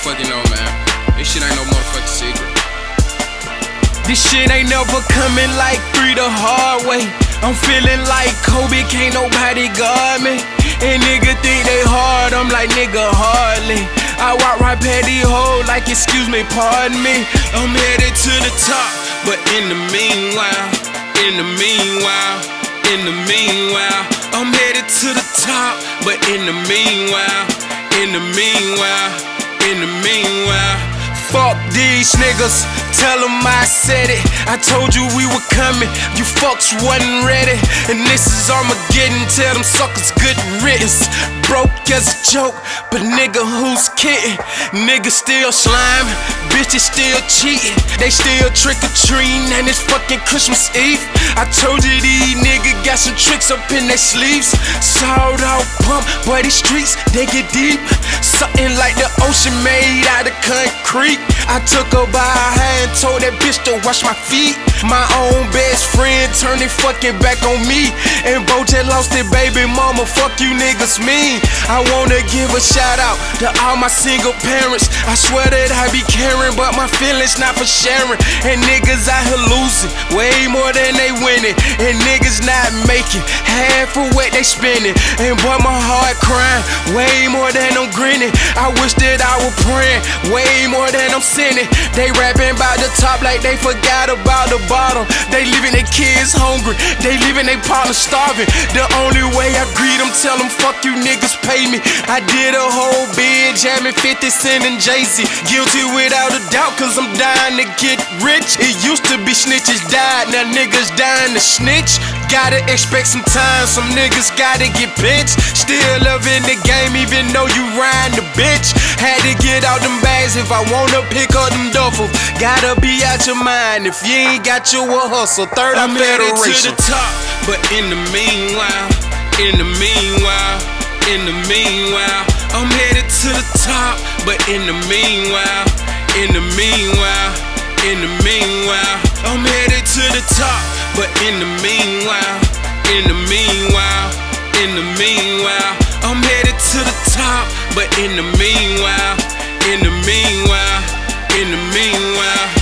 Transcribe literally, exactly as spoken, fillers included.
fucking know, man. This shit ain't no motherfucking secret. This shit ain't never coming like three the hard way. I'm feeling like Kobe, can't nobody guard me. And nigga think they hard, I'm like nigga hardly. I walk right past the hole like excuse me, pardon me. I'm headed to the top, but in the meanwhile, in the meanwhile, in the meanwhile, I'm headed to the top, but in the meanwhile, in the meanwhile, in the meanwhile. Fuck these niggas, tell them I said it. I told you we were coming, you fucks wasn't ready. And this is Armageddon, tell them suckers good riddance. Broke as a joke, but nigga who's kidding? Niggas still slime, bitches still cheating. They still trick-or-treating and it's fucking Christmas Eve. I told you these niggas got some tricks up in their sleeves. Sawed out pump, boy these streets, they get deep. Something like the ocean made out of concrete. I took her by her hand, told that bitch to wash my feet. My own best friend turned it fucking back on me. And Bojack lost it, baby mama, fuck you niggas mean. I wanna give a shout out to all my single parents. I swear that I be caring, but my feelings not for sharing. And niggas out here losing way more than they winning. And niggas not making half of what they spending. And boy my heart crying way more than I'm grinning. I wish that I was praying way more than I'm sinning. They rapping about the top like they forgot about the bottom. They leaving their kids hungry, they leaving their partners starving. The only way I greet them, tell them fuck you niggas pay me. I did a whole bid jamming fifty Cent and Jay-Z. Guilty without a doubt cause I'm dying to get rich. It used to be snitches died, now niggas dying to snitch. Gotta expect some time, some niggas gotta get pinched. Still loving the game even though you riding the bitch. Had to get out them bags if I wanna pick up them duffels. Gotta be out your mind if you ain't got you a hustle. Third I'm headed to the top, but in the meanwhile, in the meanwhile, in the meanwhile, I'm headed to the top, but in the meanwhile, in the meanwhile, in the meanwhile, I'm headed to the top, but in the meanwhile, in the meanwhile, in the meanwhile, I'm headed to the top, but in the meanwhile, in the meanwhile, in the meanwhile.